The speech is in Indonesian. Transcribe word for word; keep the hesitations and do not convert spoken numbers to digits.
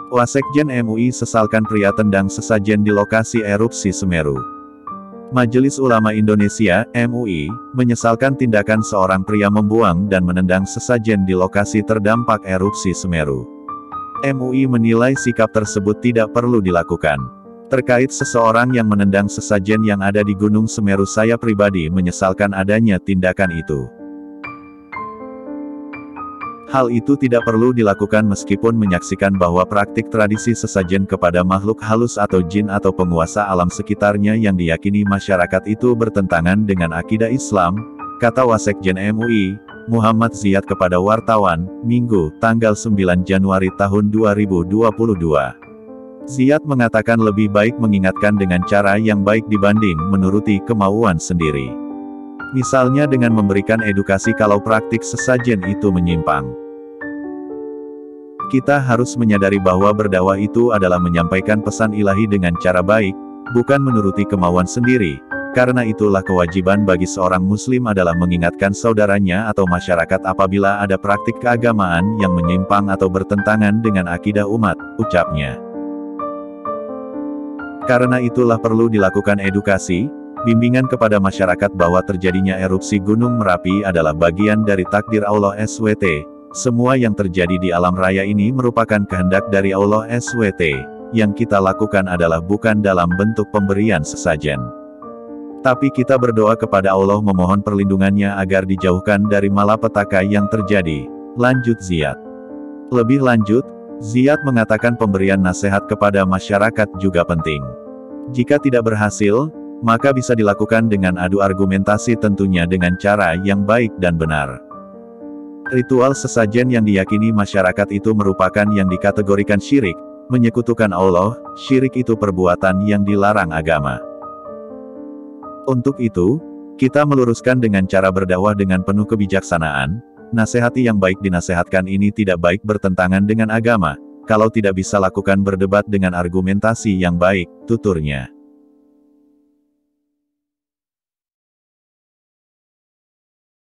Wasekjen M U I sesalkan pria tendang sesajen di lokasi erupsi Semeru. Majelis Ulama Indonesia, M U I, menyesalkan tindakan seorang pria membuang dan menendang sesajen di lokasi terdampak erupsi Semeru. M U I menilai sikap tersebut tidak perlu dilakukan. Terkait seseorang yang menendang sesajen yang ada di Gunung Semeru, saya pribadi menyesalkan adanya tindakan itu. Hal itu tidak perlu dilakukan meskipun menyaksikan bahwa praktik tradisi sesajen kepada makhluk halus atau jin atau penguasa alam sekitarnya yang diyakini masyarakat itu bertentangan dengan akidah Islam, kata Wasekjen M U I, Muhammad Ziyad kepada wartawan, Minggu, tanggal sembilan Januari tahun dua ribu dua puluh dua. Ziyad mengatakan lebih baik mengingatkan dengan cara yang baik dibanding menuruti kemauan sendiri. Misalnya dengan memberikan edukasi kalau praktik sesajen itu menyimpang. Kita harus menyadari bahwa berdakwah itu adalah menyampaikan pesan ilahi dengan cara baik, bukan menuruti kemauan sendiri. Karena itulah kewajiban bagi seorang muslim adalah mengingatkan saudaranya atau masyarakat apabila ada praktik keagamaan yang menyimpang atau bertentangan dengan akidah umat, ucapnya. Karena itulah perlu dilakukan edukasi, bimbingan kepada masyarakat bahwa terjadinya erupsi Gunung Merapi adalah bagian dari takdir Allah S W T. Semua yang terjadi di alam raya ini merupakan kehendak dari Allah S W T. Yang kita lakukan adalah bukan dalam bentuk pemberian sesajen. Tapi kita berdoa kepada Allah memohon perlindungannya agar dijauhkan dari malapetaka yang terjadi, lanjut Ziyad. Lebih lanjut, Ziyad mengatakan pemberian nasihat kepada masyarakat juga penting. Jika tidak berhasil, maka bisa dilakukan dengan adu argumentasi, tentunya dengan cara yang baik dan benar. Ritual sesajen yang diyakini masyarakat itu merupakan yang dikategorikan syirik, menyekutukan Allah. Syirik itu perbuatan yang dilarang agama. Untuk itu, kita meluruskan dengan cara berdakwah dengan penuh kebijaksanaan. Nasihati yang baik dinasehatkan ini tidak baik bertentangan dengan agama. Kalau tidak bisa lakukan berdebat dengan argumentasi yang baik, tuturnya.